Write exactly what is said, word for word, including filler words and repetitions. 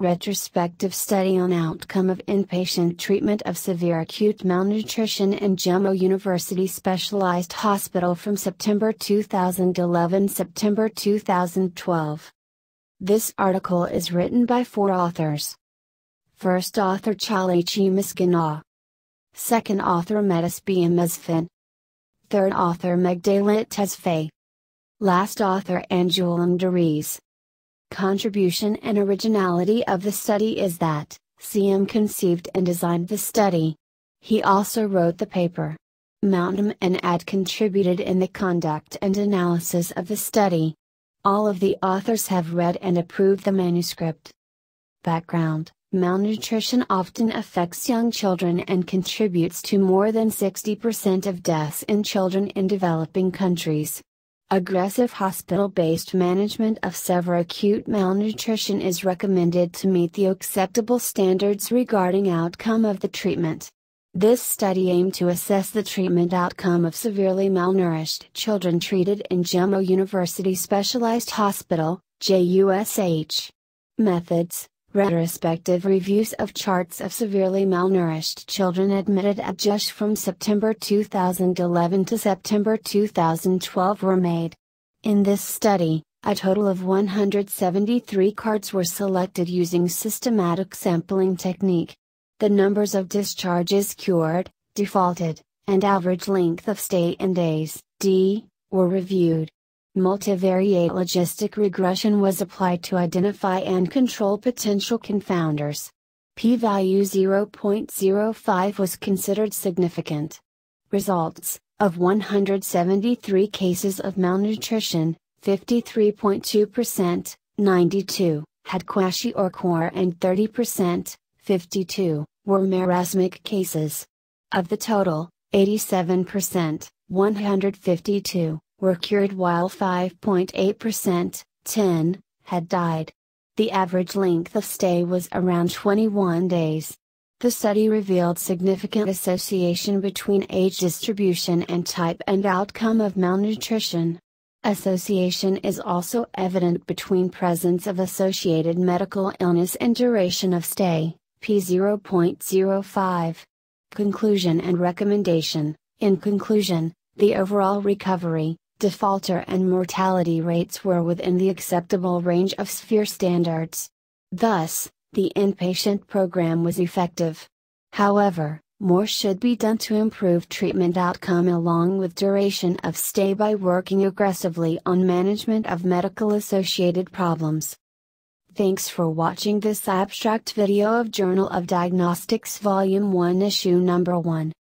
Retrospective study on outcome of inpatient treatment of severe acute malnutrition in Jimma University Specialized Hospital from September two thousand eleven to September two thousand twelve. This article is written by four authors. First author Chalichi Miskina. Second author Metis B. Mesfin. Third author Magdalit Tesfaye. Last author Anjulam Dariz. Contribution and originality of the study is that C M conceived and designed the study. He also wrote the paper. Mountam and Ad contributed in the conduct and analysis of the study. All of the authors have read and approved the manuscript. Background: malnutrition often affects young children and contributes to more than sixty percent of deaths in children in developing countries. Aggressive hospital-based management of severe acute malnutrition is recommended to meet the acceptable standards regarding outcome of the treatment. This study aimed to assess the treatment outcome of severely malnourished children treated in Jimma University Specialized Hospital, J U S H. Methods: retrospective reviews of charts of severely malnourished children admitted at J U S H from September two thousand eleven to September two thousand twelve were made. In this study, a total of one hundred seventy-three cards were selected using systematic sampling technique. The numbers of discharges cured, defaulted, and average length of stay in days, D, were reviewed. Multivariate logistic regression was applied to identify and control potential confounders. P-value zero point zero five was considered significant. Results: of one hundred seventy-three cases of malnutrition, fifty-three point two percent, ninety-two, had QASH or core and thirty percent, fifty-two, were marasmic cases. Of the total, eighty-seven percent, one hundred fifty-two, were cured while five point eight percent, ten, had died. The average length of stay was around twenty-one days. The study revealed significant association between age distribution and type and outcome of malnutrition. Association is also evident between presence of associated medical illness and duration of stay, P zero point zero five. Conclusion and recommendation: in conclusion, the overall recovery, defaulter and mortality rates were within the acceptable range of sphere standards. Thus, the inpatient program was effective. However, more should be done to improve treatment outcome along with duration of stay by working aggressively on management of medical associated problems. Thanks for watching this abstract video of Journal of Diagnostics Volume one Issue Number one.